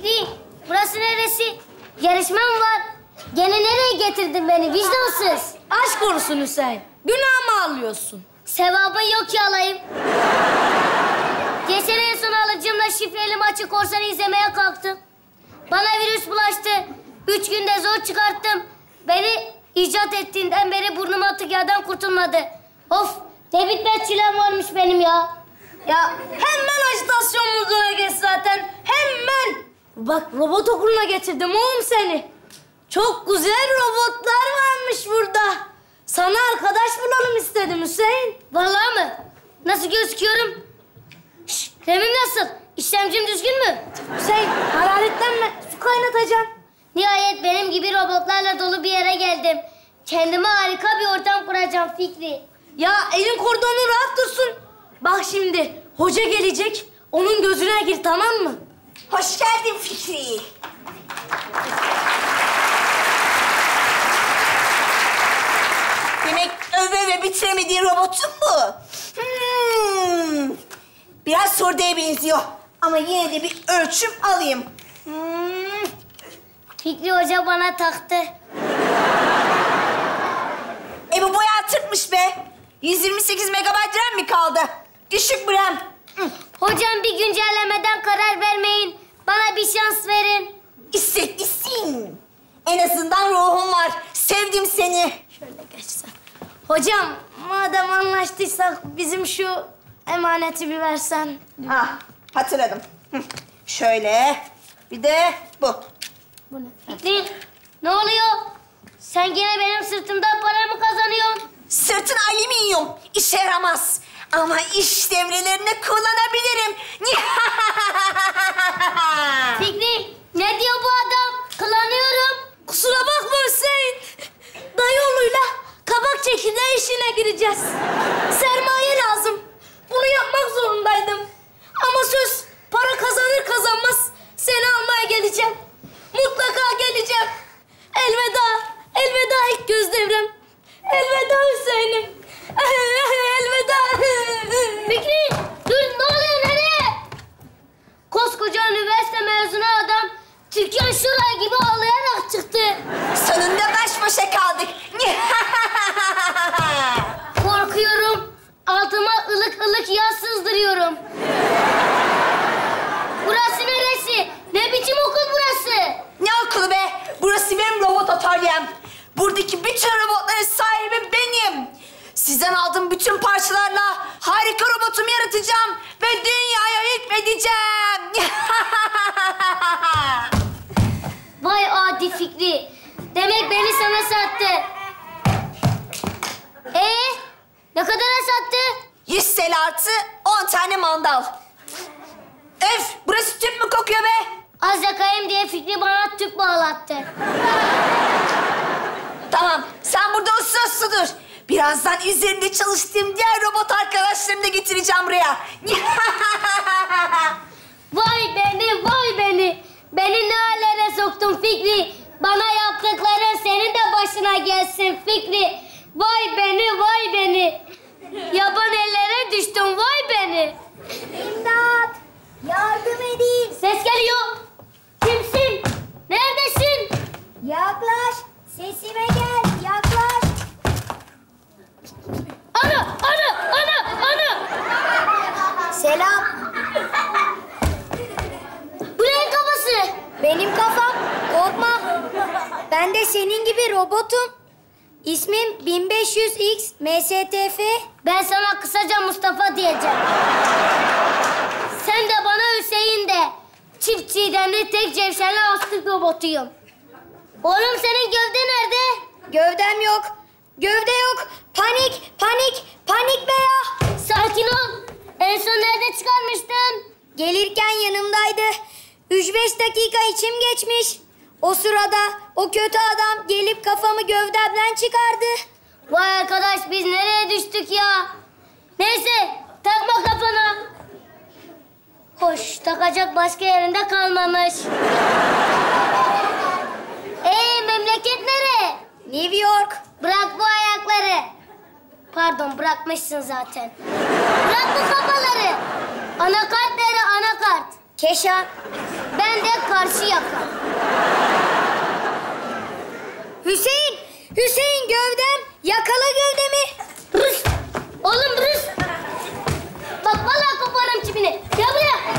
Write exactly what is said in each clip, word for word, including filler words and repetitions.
Fikri, burası neresi? Yarışma mı var? Gene nereye getirdin beni vicdansız? Aşk konusun Hüseyin. Günah mı alıyorsun? Sevabın yok ki alayım. Geçen en son alıcımla şifreli maçı korsanı izlemeye kalktım. Bana virüs bulaştı. Üç günde zor çıkarttım. Beni icat ettiğinden beri burnuma atık yerden kurtulmadı. Of, ne bitmez çilem varmış benim ya. Ya hemen ajitasyon moduna geç zaten. Hemen. Bak robot okuluna getirdim oğlum seni. Çok güzel robotlar varmış burada. Sana arkadaş bulalım istedim Hüseyin. Vallahi mı? Nasıl gözüküyorum? Şşş, Remim nasıl? İşlemcim düzgün mü? Hüseyin hararetlenme. Su kaynatacağım. Nihayet benim gibi robotlarla dolu bir yere geldim. Kendime harika bir ortam kuracağım Fikri. Ya elin kordonu rahat dursun. Bak şimdi hoca gelecek. Onun gözüne gir tamam mı? Hoş geldin Fikri. Demek öve öve bitiremediğin robotun bu. Hmm. Biraz Sorde'ye benziyor. Ama yine de bir ölçüm alayım. Hmm. Fikri Hoca bana taktı. E bu bayağı tırtmış be. yüz yirmi sekiz megabayt RAM mi kaldı? Düşük bir RAM. Hmm. Hocam bir güncellemeden karar vermeyin. Bana bir şans verin. İsteklisin. En azından ruhum var. Sevdim seni. Şöyle geçsen. Hocam madem anlaştıysak bizim şu emaneti bir versen. Ah, hatırladım. Hı. Şöyle. Bir de bu. Bu ne? Fikri, ne oluyor? Sen gene benim sırtımdan para mı kazanıyorsun? Sırtın alüminyum. İşe yaramaz. Ama iş devrelerini kullanabilirim. Fikri, ne diyor bu adam? Kılanıyorum. Kusura bakma Hüseyin. Dayıoğluyla kabak çekirdeği işine gireceğiz. Sermaye lazım. Bunu yapmak zorundaydım. Ama söz para kazanır kazanmaz seni almaya geleceğim. Mutlaka geleceğim. Elveda. Elveda ilk göz devrem. Elveda Hüseyin'im. Elveda. Fikri, dur ne oluyor nereye? Koskoca üniversite mezunu adam Türkan Şoray gibi ağlayarak çıktı. Sonunda baş başa kaldık. Korkuyorum. Altıma ılık ılık yağ sızdırıyorum. Burası neresi? Ne biçim okul burası? Ne okulu be? Burası benim robot atölyem. Buradaki bütün robotların sahibi benim. Sizden aldığım bütün parçalarla harika robotumu yaratacağım ve dünyaya hükmedeceğim. Vay adi Fikri. Demek beni sana sattı. Ee, ne kadara sattı? Yüz T L artı on tane mandal. Öf, burası tüp mü kokuyor be? Az yakayım diye Fikri bana tüp bağlattı. Tamam, sen burada uslu uslu dur. Birazdan üzerinde çalıştığım diğer robot arkadaşlarımı da getireceğim buraya. Vay beni, vay beni. Beni ne hallere soktun Fikri. Bana yaptıkların senin de başına gelsin Fikri. Vay beni, vay beni. Yaban ellere düştüm, vay beni. İmdat! Yardım edin! Ses geliyor. Kimsin? Neredesin? Yaklaş! Sesime gel! Yaklaş! Ana, ana, ana, ana. Selam! Bu neyin kafası? Benim kafam. Korkma. Ben de senin gibi robotum. İsmim bin beş yüz X M S T F. Ben sana kısaca Mustafa diyeceğim. Sen de bana Hüseyin de. Çift çiğdemli tek cevşenli astık robotuyum. Oğlum senin gövde nerede? Gövdem yok. Gövde yok. Panik, panik, panik be ya. Sakin ol. En son nerede çıkarmıştın? Gelirken yanımdaydı. Üç beş dakika içim geçmiş. O sırada o kötü adam gelip kafamı gövdemden çıkardı. Vay arkadaş biz nereye düştük ya? Neyse takma kafana. Hoş takacak başka yerinde kalmamış. Ee memleket nere? New York. Bırak bu ayakları. Pardon bırakmışsın zaten. Bırak bu kafaları. Anakart nere anakart? Keşan. Ben de karşı yaka. Hüseyin, Hüseyin gövdem, yakala gövdemi. Rus. Oğlum Rus. Bak vallahi koparım çipini. Gel buraya.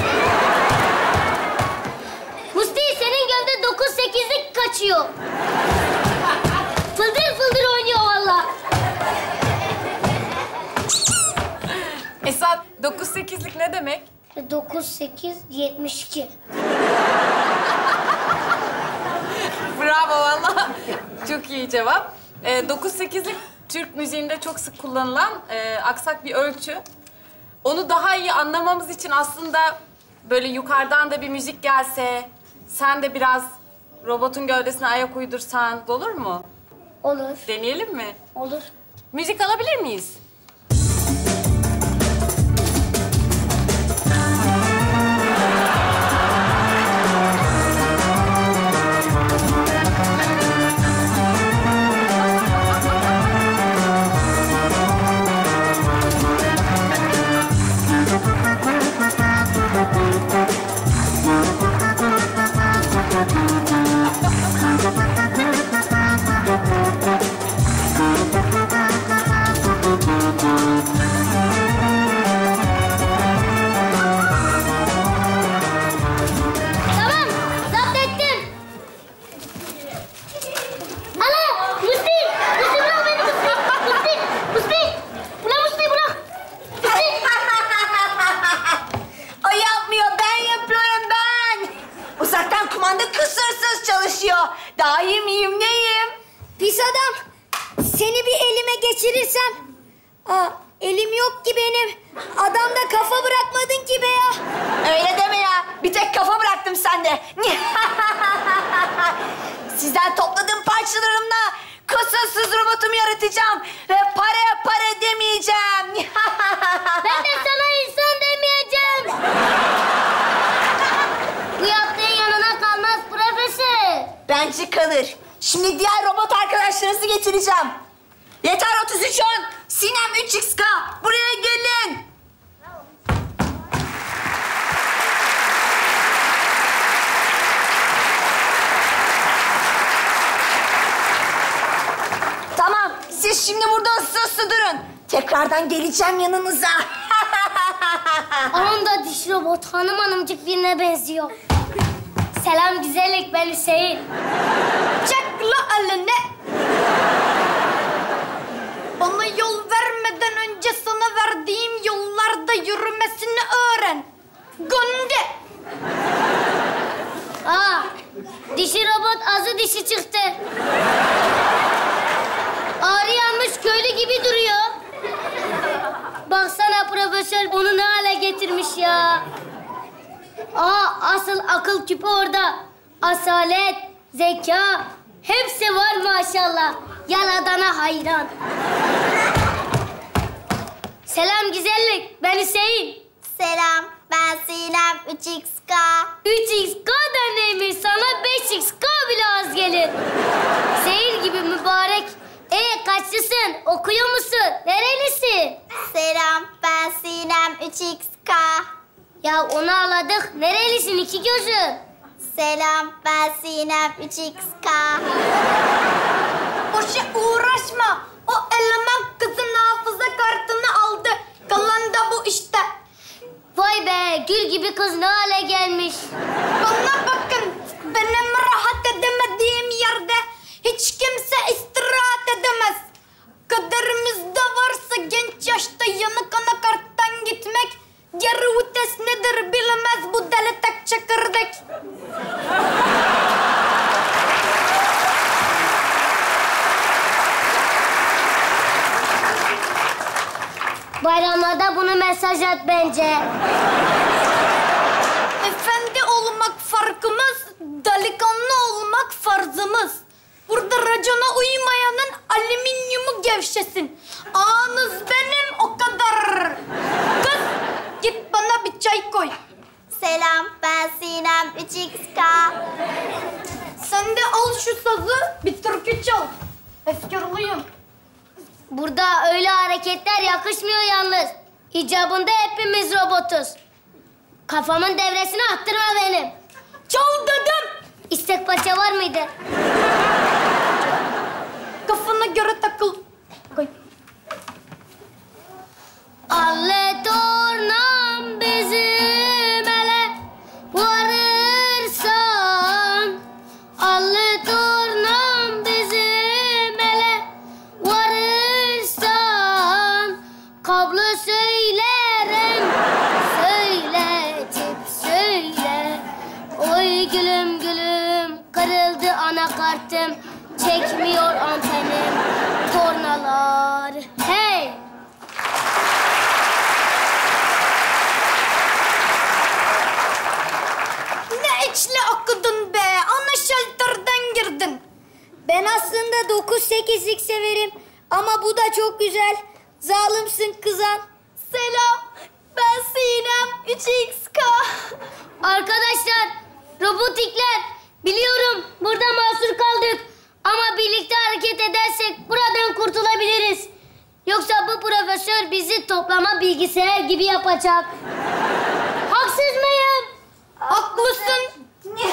Musti senin gövde dokuz sekizlik kaçıyor. Fıldır fıldır oynuyor vallahi. Esat, dokuz sekizlik ne demek? dokuz sekiz yetmiş iki. Bravo valla. Çok iyi cevap. Ee, dokuz sekizlik Türk müziğinde çok sık kullanılan e, aksak bir ölçü. Onu daha iyi anlamamız için aslında böyle yukarıdan da bir müzik gelse, sen de biraz robotun gövdesine ayak uydursan olur mu? Olur. Deneyelim mi? Olur. Müzik alabilir miyiz? Tamam, zapt ettim. Ana, Musti! Musti bırak beni Musti! Musti! Musti! Bırak Musti bırak! Musti! O yapmıyor, ben yapıyorum ben. Uzaktan kumanda kusursuz çalışıyor. Daim iyiyim, neyim? Pis adam, seni bir elime geçirirsem... Aa, elim yok ki benim. Adamda kafa bırakmadın ki be ya. Öyle deme ya. Bir tek kafa bıraktım sende. Sizden topladığım parçalarımla kusursuz robotumu yaratacağım. Ve para para demeyeceğim. Ben de sana insan demeyeceğim. Bu yaptığın yanına kalmaz profesör. Bence kalır. Şimdi diğer robot arkadaşlarınızı getireceğim. Yeter otuz üç on. Sinem üç X K. Buraya gelin. Tamam. Siz şimdi burada ıssı ıssı durun. Tekrardan geleceğim yanınıza. Onun da diş robot hanım hanımcık birine benziyor. Selam güzellik, ben Hüseyin. Çek la eline. Bana yol vermeden önce sana verdiğim yollarda yürümesini öğren. Gonde. Aa, dişi robot azı dişi çıktı. Ağrı yanmış köylü gibi duruyor. Baksana profesör onu ne hale getirmiş ya. Aa, asıl akıl küpü orada. Asalet, zeka, hepsi var maşallah. Yaladana hayran. Selam güzellik, ben Hüseyin. Selam, ben Sinem üç X K. üç X K da neymiş? Sana beş X K bile az gelir. Seyir gibi mübarek. Ee kaçlısın? Okuyor musun? Nerelisin? Selam, ben Sinem üç X K. Ya onu anladık. Nerelisin iki gözüm? Selam, ben Sinem üç X K. Boşa uğraşma. O eleman kızın hafıza kartını aldı. Kalan da bu işte. Vay be, gül gibi kız ne hale gelmiş. Bana bakın. Benim rahat edemediğim yerde hiç kimse istirahat edemez. Kaderimizde varsa genç yaşta yanık anakarttan gitmek, geri vites nedir bilemez bu deli tek çekirdek. Bayramlarda bunu mesaj at bence. Efendi olmak farkımız, delikanlı olmak farzımız. Burada racona uymayanın alüminyumu gevşesin. Ağınız benim o kadar. Kız git bana bir çay koy. Selam, ben Sinem üç X K. Sen de al şu sazı bir türkü çal. Efkarlıyım. Burada öyle hareketler yakışmıyor yalnız. İcabında hepimiz robotuz. Kafamın devresini attırma benim. Çal dedim. İstek parça var mıydı? Kafana göre takıl. Koy. Alle tornam bizim ele varırsan, alle tornam bizim ele varırsan, kablo söylerim, söyletip söyle. Oy gülüm gülüm, kırıldı anakartım, çekmiyor antenim, tornalar. Hey! Ne içli okudun be? Ana şalterden girdin. Ben aslında dokuz sekizlik severim ama bu da çok güzel. Zalimsin kızan. Selam. Ben Sinem. üç X K. Arkadaşlar, robotikler, biliyorum burada mahsur kaldık. Ama birlikte hareket edersek buradan kurtulabiliriz. Yoksa bu profesör bizi toplama bilgisayar gibi yapacak. Haksız mıyım? Haklısın.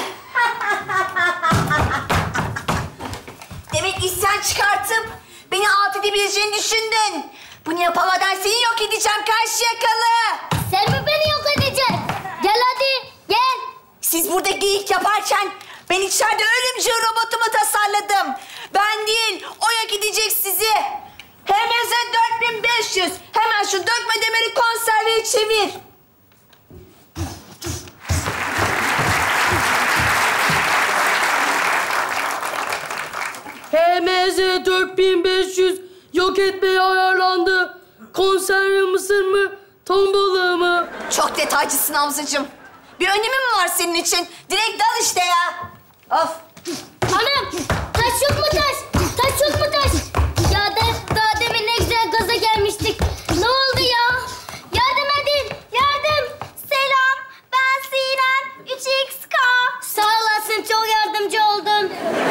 Demek isyan çıkartıp beni alt edebileceğini düşündün. Bunu yapamadan seni yok edeceğim Karşıyakalı. Sen mi beni yok edeceksin? Gel hadi, gel. Siz burada geyik yaparken ben içeride ölümcül robotumu tasarladım. Ben değil, o yok edecek sizi. H M Z dört bin beş yüz. Hemen şu dökme demiri konserveye çevir. H M Z dört bin beş yüz yok etmeye ayarlandı. Konserve mısır mı, ton balığı mı? Çok detaycısın Hamzacığım. Bir önemi mi var senin için? Direkt dal işte ya. Of. Hanım, taş yok mu taş? Taş yok mu taş? Ya da, daha demin ne güzel gaza gelmiştik. Ne oldu ya? Yardım edin, yardım. Selam, ben Sinem. üç X K. Sağ olasın, çok yardımcı oldun.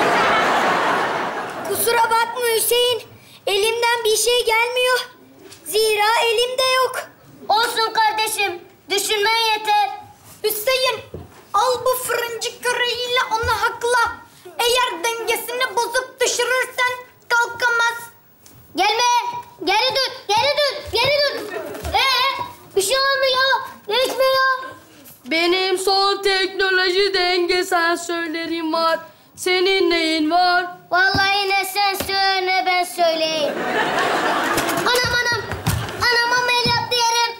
Kusura bakma Hüseyin. Elimden bir şey gelmiyor. Zira elimde yok. Olsun kardeşim, düşünmen yeter. Hüseyin, al bu fırıncı küreğiyle onu hakla. Eğer dengesini bozup düşürürsen kalkamaz. Gelme, geri dur, geri dur, geri dur. Ee, bir şey olmuyor, geçmiyor. Benim son teknoloji denge sensörlerim var. Senin neyin var? Vallahi ne sen söyle ne ben söyleyeyim. Anam anam. Anam ameliyat yerim.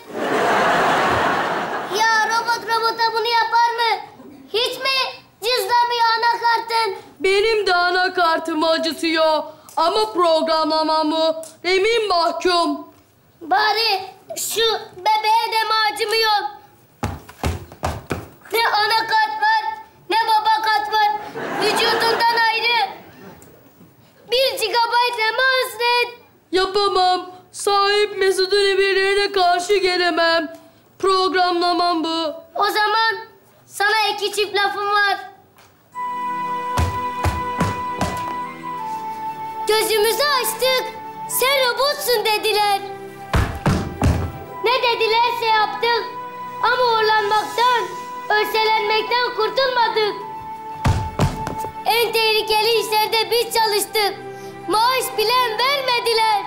Ya robot robota bunu yapar mı? Hiç mi cızlamıyor anakartın? Benim de anakartımı acıtıyor. Ama programlamamı emin mahkum. Bari şu bebeğe de mi acımıyor? Ne anakart var ne babakart var. Vücudundan ayrı. Bir gigabayt RAM hasret. Yapamam. Sahip Mesut'un emirlerine karşı gelemem. Programlamam bu. O zaman sana iki çift lafım var. Gözümüzü açtık. Sen robotsun dediler. Ne dedilerse yaptık. Ama uğurlanmaktan, örselenmekten kurtulmadık. En tehlikeli işlerde biz çalıştık. Maaş bilen vermediler.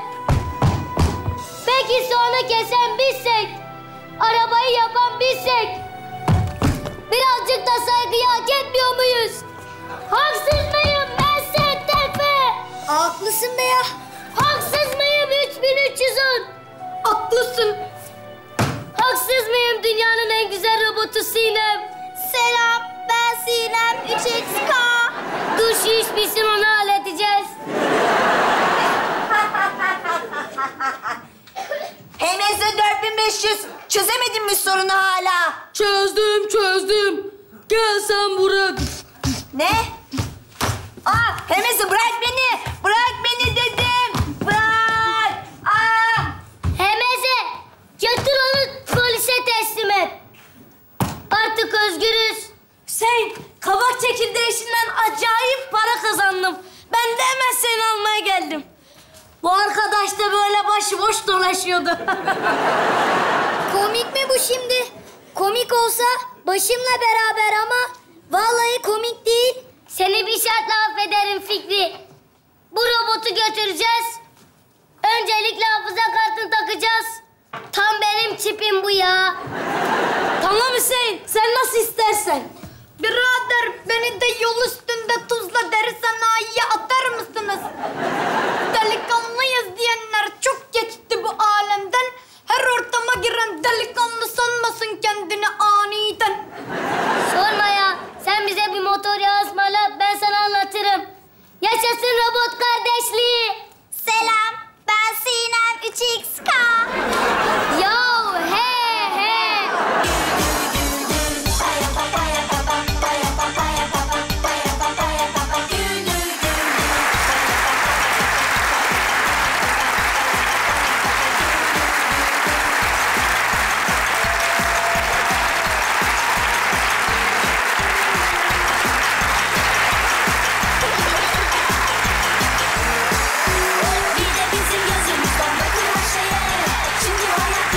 Peki soğanı kesen bizsek, arabayı yapan bizsek, birazcık da saygıyı hak etmiyor muyuz? Haksız mıyım ben Settepe? Haklısın be ya. Haksız mıyım üç bin üç yüz on? Haklısın. Haksız mıyım dünyanın en güzel robotu Sinem? Selam, ben Sinem. üç X K. Dur şu iş bitsin onu halledeceğiz. H M Z dört bin beş yüz. Çözemedin mi sorunu hala? Çözdüm, çözdüm. Gel sen buraya. Ne? Aa, H M Z bırak beni. Bırak beni dedim. Bırak. Aa. Hemeze, götür onu polise teslim et. Artık özgürüz. Hüseyin, kabak çekirdeği işinden acayip para kazandım. Ben de hemen seni almaya geldim. Bu arkadaş da böyle başıboş dolaşıyordu. Komik mi bu şimdi? Komik olsa olsa başımla beraber ama vallahi komik değil. Seni bir şartla affederim Fikri. Bu robotu götüreceğiz. Öncelikle hafıza kartını takacağız. Tam benim çipim bu ya. Tamam Hüseyin, sen nasıl istersen. Birader beni de yol üstünde Tuzla Deri Sanayi'ye atar mısınız? Delikanlıyız diyenler çok geçti bu alemden. Her ortama giren delikanlı sanmasın kendini aniden. Sorma ya. Sen bize bir motor yağı ısmarla, ben sana anlatırım. Yaşasın robot kardeşliği.